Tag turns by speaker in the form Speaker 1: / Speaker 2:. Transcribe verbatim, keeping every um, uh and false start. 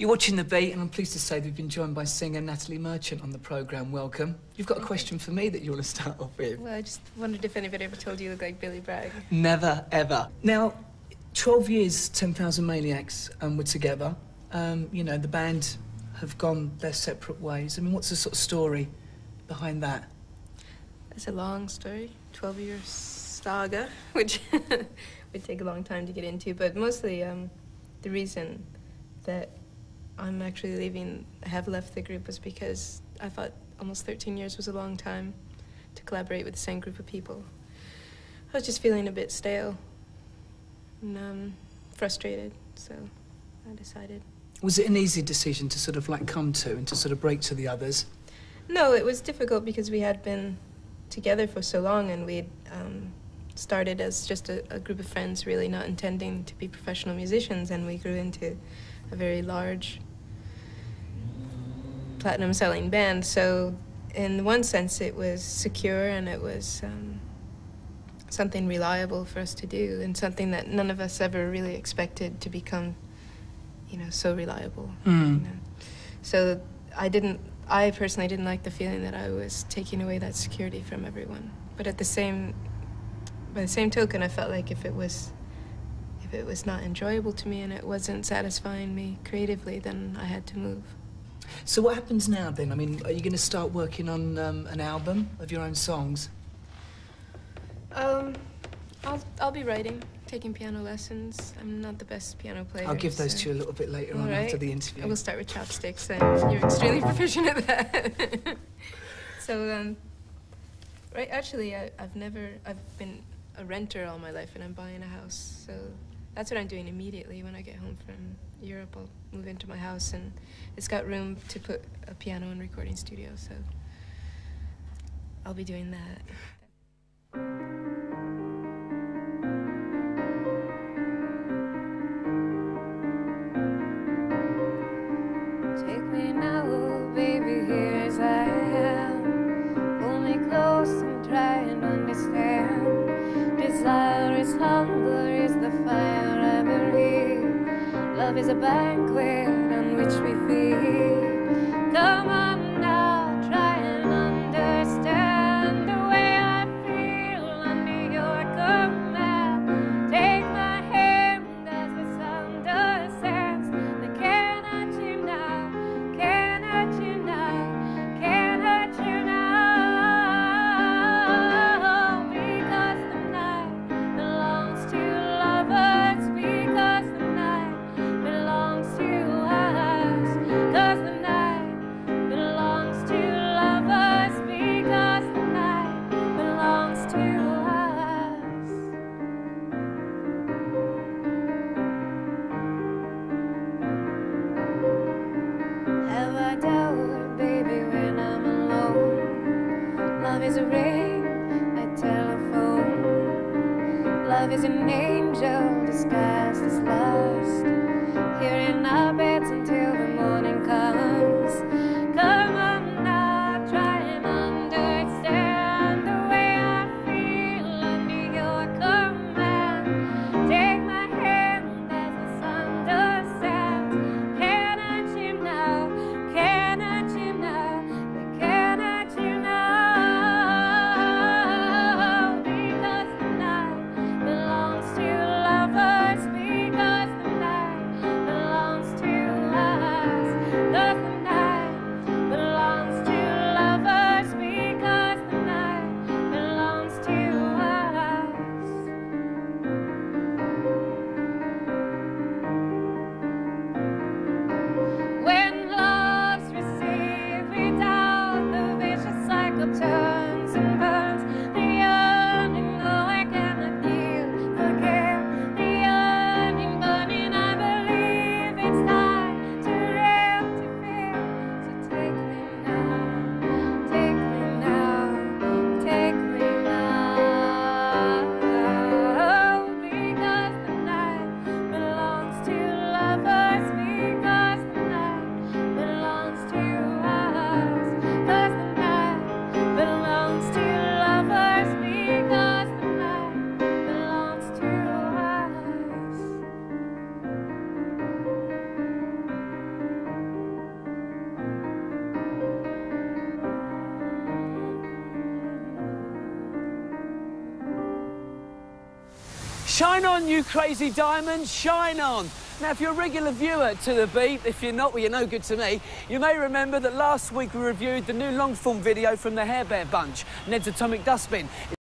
Speaker 1: You're watching The Beat, and I'm pleased to say that we've been joined by singer Natalie Merchant on the programme. Welcome. You've got a question for me that you want to start off with.
Speaker 2: Well, I just wondered if anybody ever told you you look like Billy Bragg.
Speaker 1: Never, ever. Now, twelve years, ten thousand Maniacs um, were together. Um, you know, the band have gone their separate ways. I mean, what's the sort of story behind that?
Speaker 2: It's a long story, twelve year saga, which would take a long time to get into, but mostly um, the reason that I'm actually leaving, have left the group was because I thought almost thirteen years was a long time to collaborate with the same group of people. I was just feeling a bit stale and um, frustrated, so I decided.
Speaker 1: Was it an easy decision to sort of like come to and to sort of break to the others?
Speaker 2: No, it was difficult because we had been together for so long, and we'd um, started as just a, a group of friends, really not intending to be professional musicians, and we grew into a very large platinum selling band. So in one sense it was secure, and it was um, something reliable for us to do, and something that none of us ever really expected to become, you know, so reliable.
Speaker 1: Mm.
Speaker 2: You know? So I didn't, I personally didn't like the feeling that I was taking away that security from everyone. But at the same, by the same token, I felt like if it was If it was not enjoyable to me and it wasn't satisfying me creatively, then I had to move.
Speaker 1: So what happens now then? I mean, are you going to start working on um, an album of your own songs?
Speaker 2: Um, I'll, I'll be writing, taking piano lessons. I'm not the best piano player.
Speaker 1: I'll give those
Speaker 2: so.
Speaker 1: to you a little bit later
Speaker 2: All
Speaker 1: on
Speaker 2: right.
Speaker 1: after the interview.
Speaker 2: I will start with chopsticks, and you're extremely proficient at that. So, um, right, actually, I, I've never, I've been a renter all my life, and I'm buying a house, so that's what I'm doing immediately. When I get home from Europe, I'll move into my house, and it's got room to put a piano and recording studio, so I'll be doing that.
Speaker 3: Take me now, baby, here as I am. Pull me close and try and understand. Desire is hunger, is the fire I breathe. Love is a banquet on which we feed. Come on now, try and understand the way I feel under your command. Take my hand as the sun descends. I can't hurt you now, can't hurt you now, can't hurt you now. Because the night belongs to lovers, because the night belongs to us. Cause the night belongs to lovers, because the night belongs to us. Have I doubt, baby, when I'm alone? Love is a ring, a telephone. Love is an angel disguised as lust. Here in our beds until the morning comes. Come on now, try and understand the way I feel under your command. Take my hand as the sun descends. Can't hurt you now, can't hurt you now, they can't hurt you now. Because the night belongs to lovers, because the night belongs to us.
Speaker 4: Shine on, you crazy diamonds, shine on. Now, if you're a regular viewer to The Beat, if you're not, well, you're no good to me, you may remember that last week we reviewed the new long-form video from the Hair Bear Bunch, Ned's Atomic Dustbin.